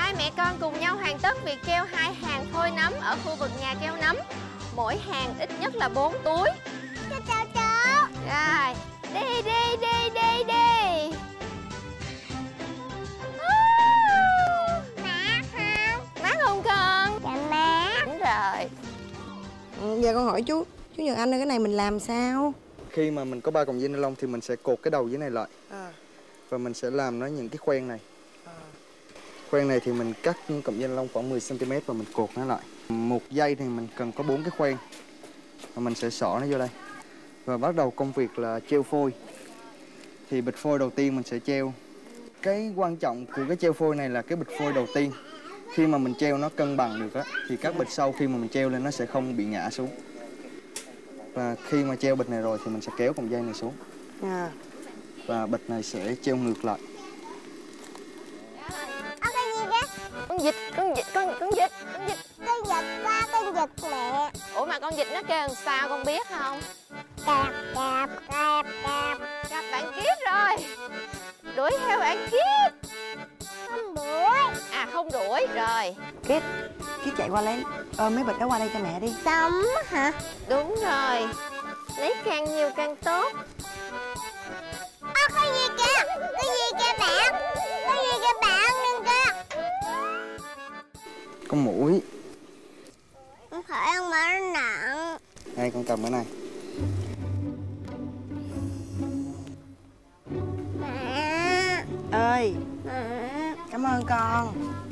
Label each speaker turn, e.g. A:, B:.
A: Hai mẹ con cùng nhau hoàn tất việc treo 2 hàng phôi nấm ở khu vực nhà treo nấm. Mỗi hàng ít nhất là 4 túi.
B: Cháu.
A: Rồi, đi.
B: Mát không?
A: Mát không con?
B: Dạ mát.
A: Đúng rồi.
C: Giờ con hỏi chú Nhật Anh ơi, cái này mình làm sao?
D: Khi mà mình có 3 cọng dây ni lông thì mình sẽ cột cái đầu dưới này lại. Và mình sẽ làm nó những cái khoen này. Khoen này thì mình cắt cọng dây ni lông khoảng 10 cm và mình cột nó lại. Một dây thì mình cần có 4 cái khoen. Và mình sẽ xỏ nó vô đây. Và bắt đầu công việc là treo phôi. Thì bịch phôi đầu tiên mình sẽ treo. Cái quan trọng của cái treo phôi này là cái bịch phôi đầu tiên. Khi mà mình treo nó cân bằng được á, thì các bịch sau khi mà mình treo lên nó sẽ không bị ngã xuống. Và khi mà treo bịch này rồi thì mình sẽ kéo cọng dây này xuống. Và bịch này sẽ treo ngược lại.
B: Cái gì đó?
A: Con vịt
B: Con vịt mẹ.
A: Ủa mà con vịt nó kêu làm sao con biết không?
B: Cạp.
A: Gặp bạn Kiết rồi. Đuổi theo bạn Kiết.
B: Không đuổi.
A: À không đuổi rồi.
C: Kiết chạy qua lấy mấy bịch đó qua đây cho mẹ đi.
B: Tấm hả?
A: Đúng rồi. Lấy càng nhiều càng tốt.
B: Cái gì kìa bạn? Cái gì kìa bạn đừng kìa.
D: Con muỗi.
B: Không phải ăn mà nó nặng.
D: Đây con cầm cái này.
B: Mẹ.
C: Ơi,
B: Mẹ.
C: cảm ơn con.